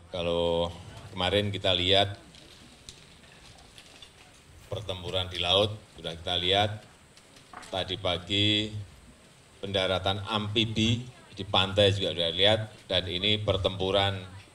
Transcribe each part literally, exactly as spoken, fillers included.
Kalau kemarin kita lihat pertempuran di laut, sudah kita lihat tadi pagi pendaratan amfibi di pantai juga sudah lihat, dan ini pertempuran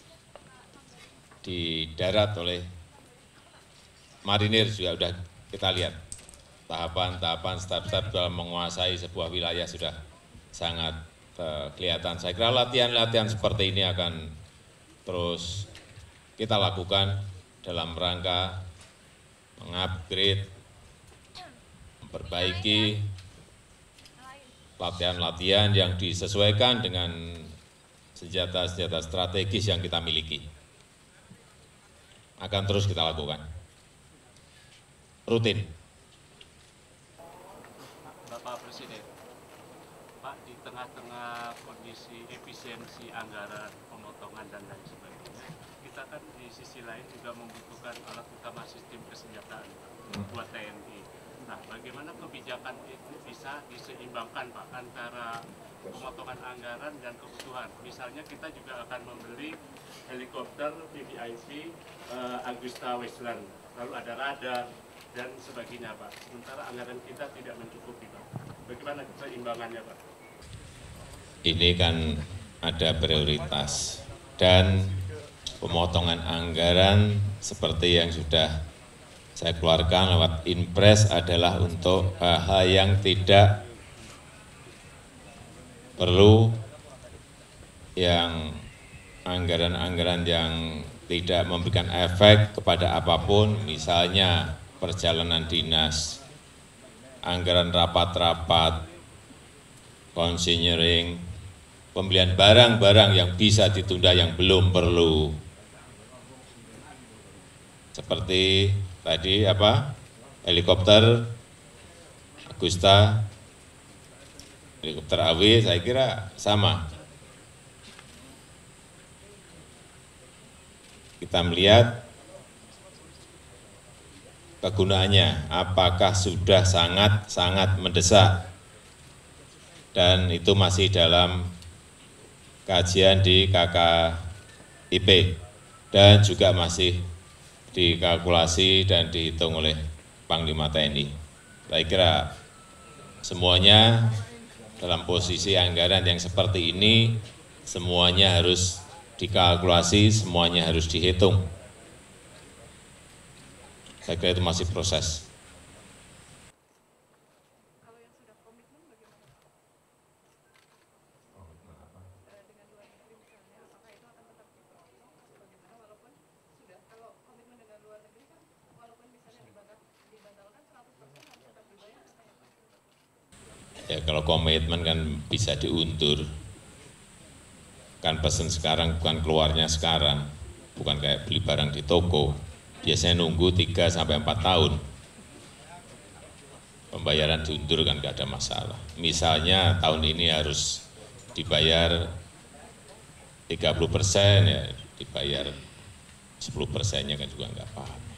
di darat oleh marinir juga sudah kita lihat. Tahapan-tahapan step-step dalam menguasai sebuah wilayah sudah sangat uh, kelihatan. Saya kira latihan-latihan seperti ini akan terus kita lakukan dalam rangka mengupgrade, memperbaiki latihan-latihan yang disesuaikan dengan senjata-senjata strategis yang kita miliki. Akan terus kita lakukan. Rutin. Bapak Presiden, Pak, di tengah-tengah kondisi efisiensi anggaran, pemotongan dan lain sebagainya, kita kan di sisi lain juga membutuhkan alat utama sistem kesenjataan buat T N I. Nah, bagaimana kebijakan itu bisa diseimbangkan, Pak, antara pemotongan anggaran dan kebutuhan? Misalnya kita juga akan membeli helikopter V V I P uh, Agusta Westland, lalu ada radar dan sebagainya, Pak. Sementara anggaran kita tidak mencukupi, Pak. Bagaimana keseimbangannya, Pak? Ini kan ada prioritas dan pemotongan anggaran seperti yang sudah saya keluarkan lewat Inpres adalah untuk hal-hal yang tidak perlu, yang anggaran-anggaran yang tidak memberikan efek kepada apapun, misalnya perjalanan dinas, anggaran rapat-rapat, konsinyering, pembelian barang-barang yang bisa ditunda yang belum perlu. Seperti tadi apa? Helikopter Agusta, helikopter A W, saya kira sama. Kita melihat kegunaannya, apakah sudah sangat-sangat mendesak, dan itu masih dalam kajian di K K I P dan juga masih dikalkulasi dan dihitung oleh Panglima T N I. Saya kira semuanya dalam posisi anggaran yang seperti ini, semuanya harus dikalkulasi, semuanya harus dihitung. Saya kira itu masih proses. Kalau yang sudah komitmen bagaimana? Dengan luar negeri misalnya, apakah itu akan tetap dipotong atau bagaimana? Walaupun sudah, kalau komitmen dengan luar negeri kan, walaupun misalnya dibatalkan seratus persen harus tetap dibayar, apa ya Pak? Ya kalau komitmen kan bisa diundur. Kan pesen sekarang bukan keluarnya sekarang, bukan kayak beli barang di toko. Biasanya nunggu tiga sampai empat tahun. Pembayaran diundur kan nggak ada masalah. Misalnya tahun ini harus dibayar tiga puluh persen, ya dibayar sepuluh persennya kan juga nggak apa-apa.